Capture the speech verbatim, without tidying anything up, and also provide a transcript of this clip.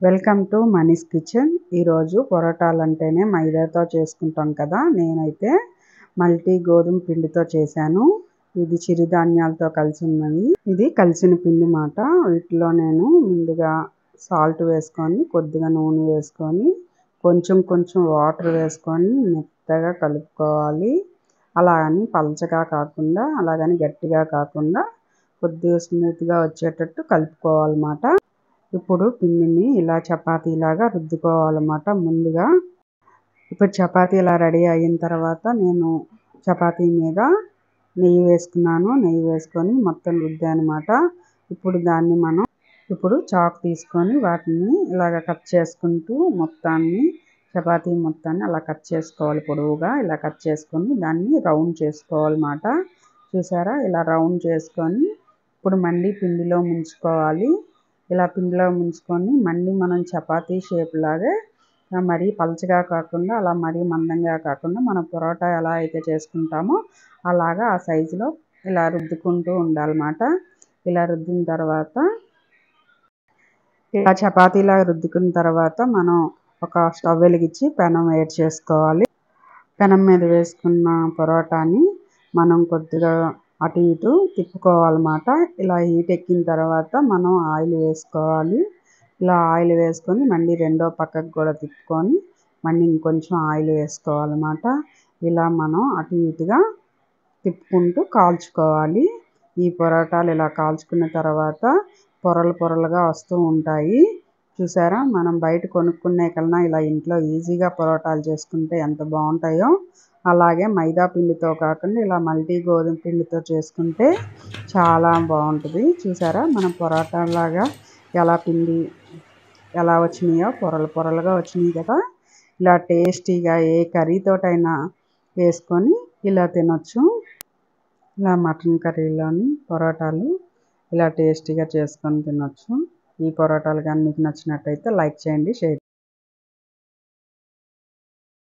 Welcome to మనీస్ kitchen. ఈరోజు పొరోటాలు అంటేనే మైదాతో చేసుకుంటాం కదా, నేనైతే మల్టీ గోధుమ పిండితో చేశాను. ఇది చిరుధాన్యాలతో కలిసి ఉన్నది. ఇది కలిసిన పిండి మాట. వీటిలో నేను ముందుగా సాల్ట్ వేసుకొని, కొద్దిగా నూనె వేసుకొని, కొంచెం కొంచెం వాటర్ వేసుకొని మెత్తగా కలుపుకోవాలి. అలాగని పలచగా కాకుండా, అలాగని గట్టిగా కాకుండా కొద్దిగా స్మూత్గా వచ్చేటట్టు కలుపుకోవాలన్నమాట. ఇప్పుడు పిండిని ఇలా చపాతీలాగా రుద్దుకోవాలన్నమాట. ముందుగా ఇప్పుడు చపాతీ ఇలా రెడీ అయిన తర్వాత నేను చపాతీ మీద నెయ్యి వేసుకున్నాను. నెయ్యి వేసుకొని మొత్తం రుద్దానమాట. ఇప్పుడు దాన్ని మనం ఇప్పుడు చాకు తీసుకొని వాటిని ఇలాగ కట్ చేసుకుంటూ మొత్తాన్ని చపాతీ మొత్తాన్ని అలా కట్ చేసుకోవాలి. పొడవుగా ఇలా కట్ చేసుకొని దాన్ని రౌండ్ చేసుకోవాలన్నమాట. చూసారా, ఇలా రౌండ్ చేసుకొని ఇప్పుడు మళ్ళీ పిండిలో ముంచుకోవాలి. ఇలా పిండిలో ముంచుకొని మళ్ళీ మనం చపాతీ షేప్ లాగే మరీ పలచగా కాకుండా, అలా మరీ మందంగా కాకుండా మనం పొరోటా ఎలా అయితే చేసుకుంటామో అలాగా ఆ సైజులో ఇలా రుద్దుకుంటూ ఉండాలన్నమాట. ఇలా రుద్దిన తర్వాత ఇలా చపాతీలా రుద్దుకున్న తర్వాత మనం ఒక స్టవ్ వెలిగించి పెనం వేడి చేసుకోవాలి. పెనం మీద వేసుకున్న పొరోటాని మనం కొద్దిగా అటు ఇటు తిప్పుకోవాలన్నమాట. ఇలా హీట్ ఎక్కిన తర్వాత మనం ఆయిల్ వేసుకోవాలి. ఇలా ఆయిల్ వేసుకొని మళ్ళీ రెండో పక్కకు కూడా తిప్పుకొని మళ్ళీ ఇంకొంచెం ఆయిల్ వేసుకోవాలన్నమాట. ఇలా మనం అటు ఇటుగా తిప్పుకుంటూ కాల్చుకోవాలి. ఈ పొరోటాలు ఇలా కాల్చుకున్న తర్వాత పొరలు పొరలుగా వస్తూ ఉంటాయి. చూసారా, మనం బయట కొనుక్కునే కన్నా ఇలా ఇంట్లో ఈజీగా పొరోటాలు చేసుకుంటే ఎంత బాగుంటాయో. అలాగే మైదా పిండితో కాకుండా ఇలా మల్టీ గోధుమ పిండితో చేసుకుంటే చాలా బాగుంటుంది. చూసారా, మనం పొరోటాలాగా ఎలా పిండి ఎలా వచ్చినాయో, పొరలు పొరలుగా వచ్చినాయి కదా. ఇలా టేస్టీగా ఏ కర్రీతోటైనా వేసుకొని ఇలా తినొచ్చు. ఇలా మటన్ కర్రీలోని పొరోటాలు ఇలా టేస్టీగా చేసుకొని తినొచ్చు. ఈ పొరోటాలు కానీ మీకు నచ్చినట్టయితే లైక్ చేయండి, షేర్